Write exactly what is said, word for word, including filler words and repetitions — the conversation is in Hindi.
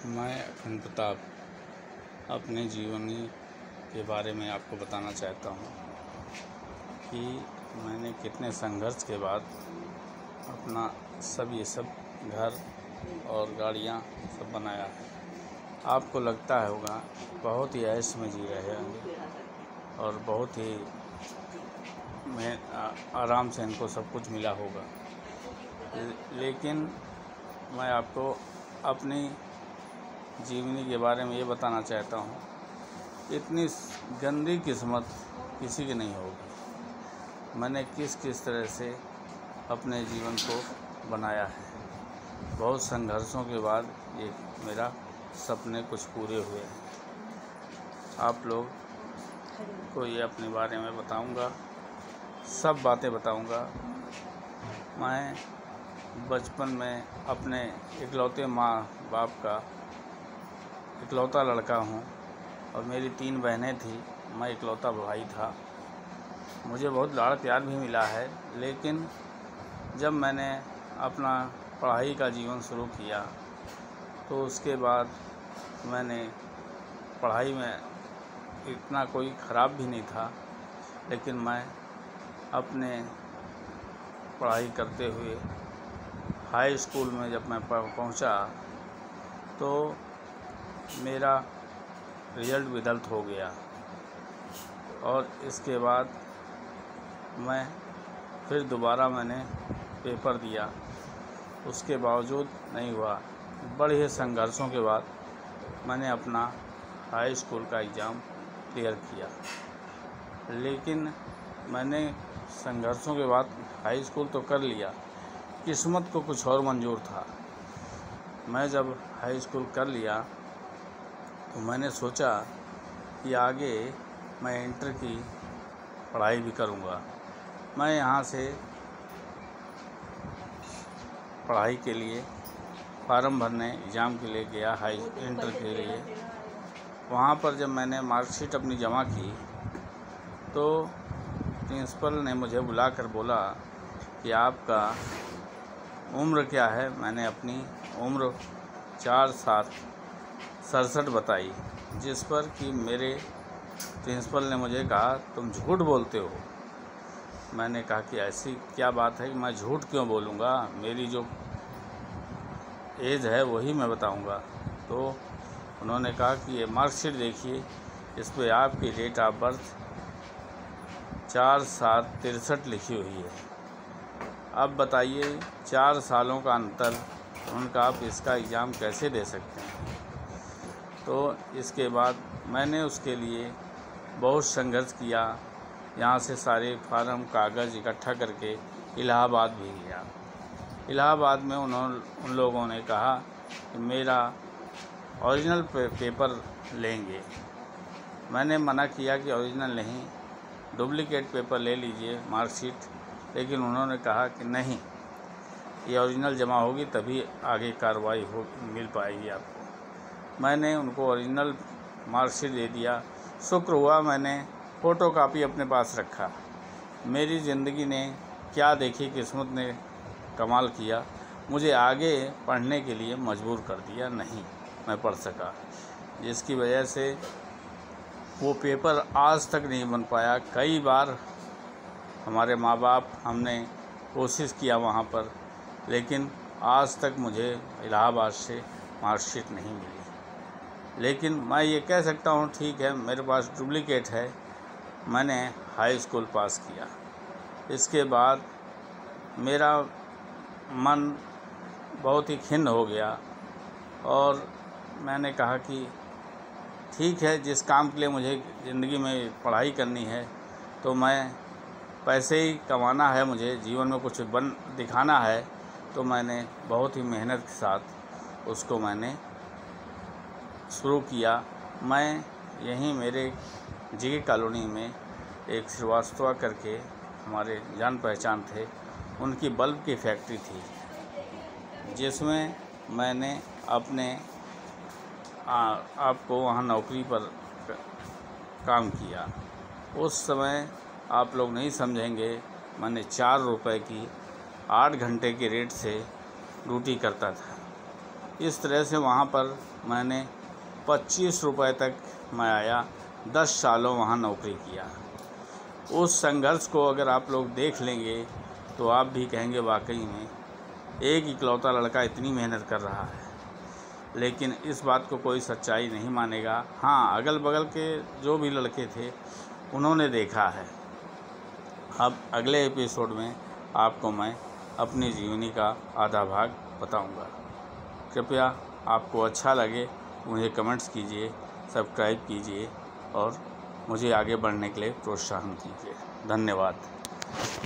मैं अखंड प्रताप अपने जीवनी के बारे में आपको बताना चाहता हूँ कि मैंने कितने संघर्ष के बाद अपना सब ये सब घर और गाड़ियाँ सब बनाया है। आपको लगता है होगा बहुत ही ऐश में जी रहे होंगे और बहुत ही मैं आराम से इनको सब कुछ मिला होगा, लेकिन मैं आपको अपनी जीवनी के बारे में ये बताना चाहता हूँ, इतनी गंदी किस्मत किसी की नहीं होगी। मैंने किस किस तरह से अपने जीवन को बनाया है। बहुत संघर्षों के बाद ये मेरा सपने कुछ पूरे हुए हैं। आप लोग को ये अपने बारे में बताऊंगा, सब बातें बताऊंगा। मैं बचपन में अपने इकलौते माँ बाप का इकलौता लड़का हूँ और मेरी तीन बहनें थी, मैं इकलौता भाई था। मुझे बहुत लाड़ प्यार भी मिला है, लेकिन जब मैंने अपना पढ़ाई का जीवन शुरू किया तो उसके बाद मैंने पढ़ाई में इतना कोई ख़राब भी नहीं था, लेकिन मैं अपने पढ़ाई करते हुए हाई स्कूल में जब मैं पहुंचा तो मेरा रिज़ल्ट विदल्त हो गया और इसके बाद मैं फिर दोबारा मैंने पेपर दिया, उसके बावजूद नहीं हुआ। बड़े संघर्षों के बाद मैंने अपना हाई स्कूल का एग्ज़ाम क्लियर किया, लेकिन मैंने संघर्षों के बाद हाई स्कूल तो कर लिया, किस्मत को कुछ और मंजूर था। मैं जब हाई स्कूल कर लिया तो मैंने सोचा कि आगे मैं इंटर की पढ़ाई भी करूँगा। मैं यहाँ से पढ़ाई के लिए फार्म भरने एग्ज़ाम के लिए गया, हाई इंटर के लिए। वहाँ पर जब मैंने मार्कशीट अपनी जमा की तो प्रिंसिपल ने मुझे बुलाकर बोला कि आपका उम्र क्या है। मैंने अपनी उम्र चार सात सड़सठ बताई, जिस पर कि मेरे प्रिंसिपल ने मुझे कहा तुम झूठ बोलते हो। मैंने कहा कि ऐसी क्या बात है कि मैं झूठ क्यों बोलूँगा, मेरी जो एज है वही मैं बताऊँगा। तो उन्होंने कहा कि ये मार्कशीट देखिए, इस पर आपकी डेट ऑफ बर्थ चार सात तिरसठ लिखी हुई है। अब बताइए चार सालों का अंतर, उनका आप इसका एग्ज़ाम कैसे दे सकते हैं। तो इसके बाद मैंने उसके लिए बहुत संघर्ष किया। यहाँ से सारे फार्म कागज़ इकट्ठा करके इलाहाबाद भी गया। इलाहाबाद में उन्होंने उन लोगों ने कहा कि मेरा ओरिजिनल पे, पेपर लेंगे। मैंने मना किया कि ओरिजिनल नहीं, डुप्लिकेट पेपर ले लीजिए मार्कशीट, लेकिन उन्होंने कहा कि नहीं, ये ओरिजिनल जमा होगी तभी आगे कार्रवाई हो मिल पाएगी आपको। मैंने उनको ओरिजिनल मार्कशीट दे दिया। शुक्र हुआ मैंने फ़ोटो कापी अपने पास रखा। मेरी ज़िंदगी ने क्या देखी, किस्मत ने कमाल किया, मुझे आगे पढ़ने के लिए मजबूर कर दिया। नहीं मैं पढ़ सका, जिसकी वजह से वो पेपर आज तक नहीं बन पाया। कई बार हमारे माँ बाप हमने कोशिश किया वहाँ पर, लेकिन आज तक मुझे इलाहाबाद से मार्कशीट नहीं मिली। लेकिन मैं ये कह सकता हूँ ठीक है, मेरे पास डुप्लिकेट है। मैंने हाई स्कूल पास किया। इसके बाद मेरा मन बहुत ही खिन्न हो गया और मैंने कहा कि ठीक है, जिस काम के लिए मुझे ज़िंदगी में पढ़ाई करनी है तो मैं पैसे ही कमाना है, मुझे जीवन में कुछ बन दिखाना है, तो मैंने बहुत ही मेहनत के साथ उसको मैंने शुरू किया। मैं यहीं मेरे जीके कॉलोनी में एक श्रीवास्तव करके हमारे जान पहचान थे, उनकी बल्ब की फैक्ट्री थी, जिसमें मैंने अपने आ, आपको वहाँ नौकरी पर काम किया। उस समय आप लोग नहीं समझेंगे, मैंने चार रुपए की आठ घंटे के रेट से ड्यूटी करता था। इस तरह से वहाँ पर मैंने पच्चीस रुपए तक मैं आया, दस सालों वहाँ नौकरी किया। उस संघर्ष को अगर आप लोग देख लेंगे तो आप भी कहेंगे वाकई में एक इकलौता लड़का इतनी मेहनत कर रहा है, लेकिन इस बात को कोई सच्चाई नहीं मानेगा। हाँ, अगल बगल के जो भी लड़के थे उन्होंने देखा है। अब अगले एपिसोड में आपको मैं अपनी जीवनी का आधा भाग बताऊंगा। कृपया आपको अच्छा लगे मुझे कमेंट्स कीजिए, सब्सक्राइब कीजिए और मुझे आगे बढ़ने के लिए प्रोत्साहन कीजिए। धन्यवाद।